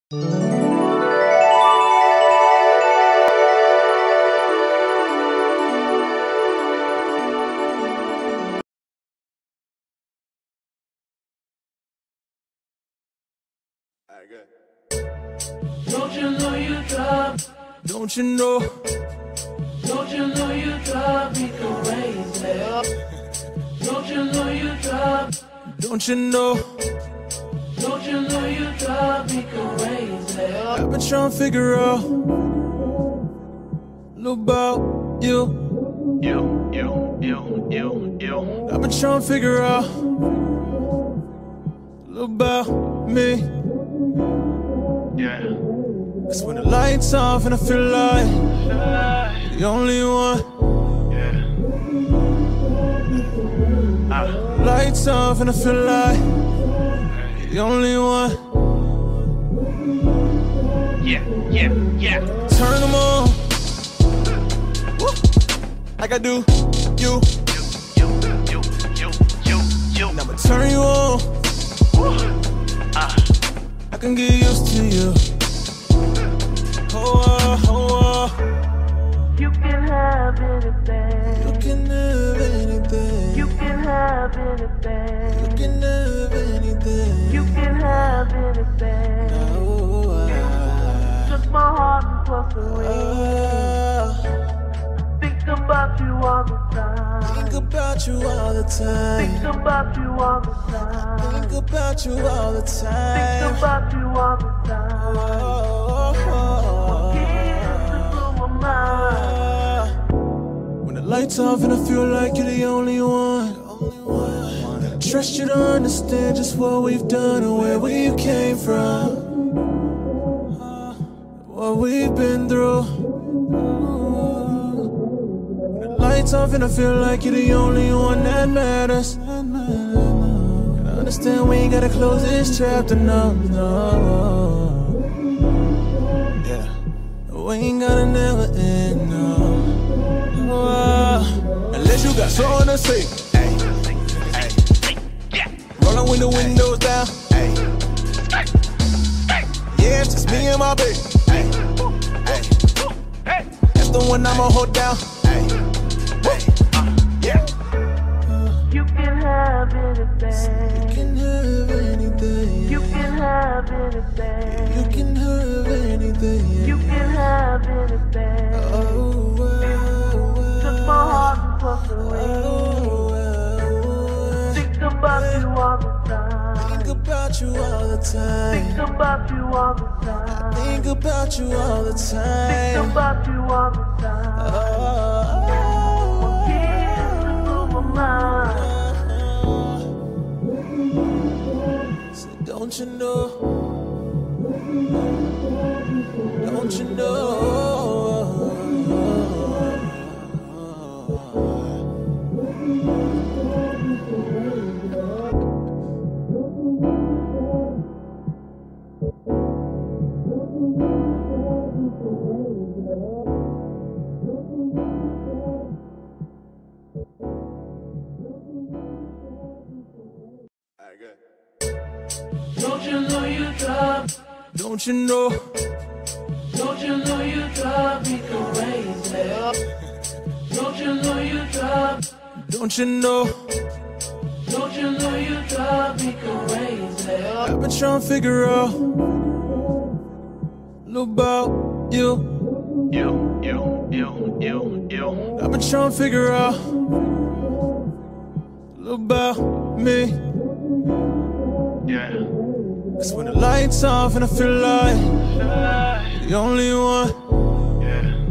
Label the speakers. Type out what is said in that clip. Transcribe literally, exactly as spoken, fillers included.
Speaker 1: Don't you know you drive?
Speaker 2: Don't you know?
Speaker 1: Don't you know you drive me crazy? Don't you know you drive?
Speaker 2: Don't you know?
Speaker 1: Don't you know you drive me crazy?
Speaker 2: I've been trying to figure out a little about you.
Speaker 3: You, you, you, you, you.
Speaker 2: I've been trying to figure out a little about me.
Speaker 3: Yeah.
Speaker 2: Cause when the lights off and I feel like the only one.
Speaker 3: Yeah. Ah.
Speaker 2: Lights off and I feel like the only one.
Speaker 3: Yeah, yeah, yeah.
Speaker 2: Turn them on. Woo. Like I do you.
Speaker 3: You, you, you, you, you.
Speaker 2: And I'ma turn you on.
Speaker 3: Ah.
Speaker 2: I can get used to you. Oh, uh, oh, uh.
Speaker 1: You can have anything.
Speaker 2: You can have anything.
Speaker 1: You can have anything.
Speaker 2: You can have anything.
Speaker 1: You can have anything.
Speaker 2: Oh, uh,
Speaker 1: Just my heart and plus the wings.
Speaker 2: uh,
Speaker 1: Think about you all the time.
Speaker 2: think about you all the
Speaker 1: Think
Speaker 2: time.
Speaker 1: about you all the time.
Speaker 2: Think about you all the
Speaker 1: Think
Speaker 2: time.
Speaker 1: about you all the time.
Speaker 2: Oh, oh,
Speaker 1: Kisses through my mind.
Speaker 2: oh. When the lights off and I feel like you're the only one. I trust you to understand just what we've done and where we came from, what we've been through. When the lights off and I feel like you're the only one that matters. And I understand we ain't gotta close this chapter, no, no. Yeah, we ain't gotta never end, no. Oh, unless you got something to say. Rollin' with the windows down. Ay. Yeah, it's just me and my baby. Ay. Ay. That's the one I'ma hold down. Ay. Ay. Yeah.
Speaker 1: You can have anything.
Speaker 2: You can have anything.
Speaker 1: You can have anything.
Speaker 2: You can have anything.
Speaker 1: You can have anything.
Speaker 2: Oh, well,
Speaker 1: Just my heart and plus the wings.
Speaker 2: oh, well.
Speaker 1: Think about you all the time.
Speaker 2: Think about you all the
Speaker 1: Think
Speaker 2: time.
Speaker 1: about you all the time.
Speaker 2: Think about you all the
Speaker 1: Think
Speaker 2: time.
Speaker 1: about you all the time.
Speaker 2: Oh,
Speaker 1: Kisses through my mind.
Speaker 2: so don't you know? Don't you know?
Speaker 1: Don't you know you drive?
Speaker 2: Don't you know?
Speaker 1: Don't you know you drive me crazy? Don't you know you drive?
Speaker 2: Don't you know?
Speaker 1: Don't you know you drive me crazy?
Speaker 2: I've been trying to figure out a little about you.
Speaker 3: You, you, you, you, you.
Speaker 2: I've been trying to figure out a little about me.
Speaker 3: Yeah.
Speaker 2: Cause when the lights off and I feel like the only one.
Speaker 3: Yeah.